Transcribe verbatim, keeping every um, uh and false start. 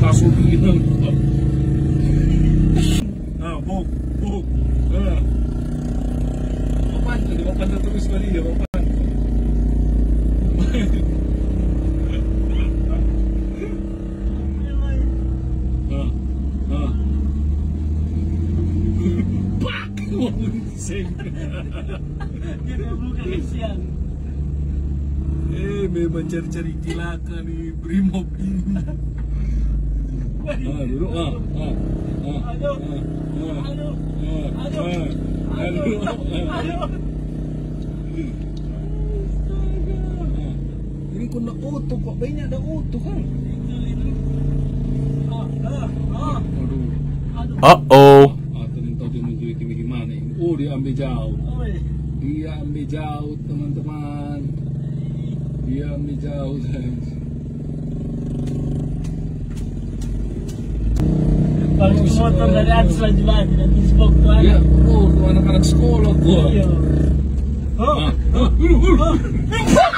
kasulinan. Ah, buk, buk. Ah. Papan, jadi papan terus kali ya, papan. Ah, ah. Pak, ngomong sing. Jadi bukan siang. Eh, memang cari-cari cilaka nih Brimob ini. Ah, duduk ah, ah, ah, Aduh, ah, aduh, ah, aduh, ah, aduh, ah. aduh. Ini kau nak auto kok, banyak ada auto kan? Ah, ah, ah. Aduh, Uh-oh. ah ternyata dia menuju ke gimana ini? Oh, dia ambil jauh, Oi. dia ambil jauh teman-teman, dia ambil jauh guys. Bagus motor dari atas lagi lagi dan disbok tuh Ya, anak. oh, tuh anak-anak sekolah gua. Iya. Oh, Ah, ah, uh, uh.